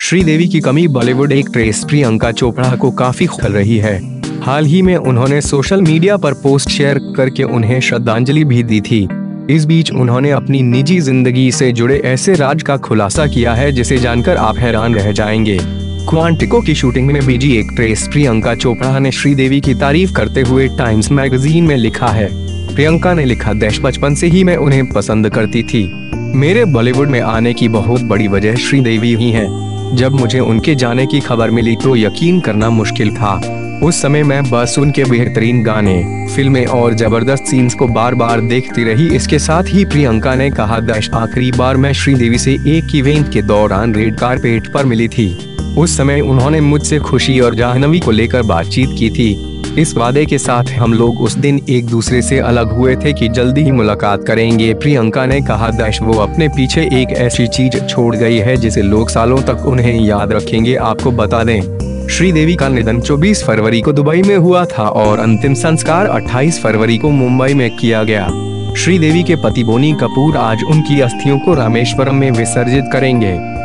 श्रीदेवी की कमी बॉलीवुड एक्ट्रेस प्रियंका चोपड़ा को काफी खल रही है। हाल ही में उन्होंने सोशल मीडिया पर पोस्ट शेयर करके उन्हें श्रद्धांजलि भी दी थी। इस बीच उन्होंने अपनी निजी जिंदगी से जुड़े ऐसे राज का खुलासा किया है जिसे जानकर आप हैरान रह जाएंगे। क्वांटिको की शूटिंग में बिजी एक्ट्रेस प्रियंका चोपड़ा ने श्रीदेवी की तारीफ करते हुए टाइम्स मैगजीन में लिखा है। प्रियंका ने लिखा, बचपन से ही मैं उन्हें पसंद करती थी। मेरे बॉलीवुड में आने की बहुत बड़ी वजह श्रीदेवी ही है। जब मुझे उनके जाने की खबर मिली तो यकीन करना मुश्किल था। उस समय मैं बस उनके बेहतरीन गाने, फिल्में और जबरदस्त सीन्स को बार बार देखती रही। इसके साथ ही प्रियंका ने कहा, आखिरी बार मैं श्रीदेवी से एक इवेंट के दौरान रेड कारपेट पर मिली थी। उस समय उन्होंने मुझसे खुशी और जाह्नवी को लेकर बातचीत की थी। इस वादे के साथ हम लोग उस दिन एक दूसरे से अलग हुए थे कि जल्दी ही मुलाकात करेंगे। प्रियंका ने कहा, वो अपने पीछे एक ऐसी चीज छोड़ गई है जिसे लोग सालों तक उन्हें याद रखेंगे। आपको बता दें, श्रीदेवी का निधन 24 फरवरी को दुबई में हुआ था और अंतिम संस्कार 28 फरवरी को मुंबई में किया गया। श्रीदेवी के पति बोनी कपूर आज उनकी अस्थियों को रामेश्वरम में विसर्जित करेंगे।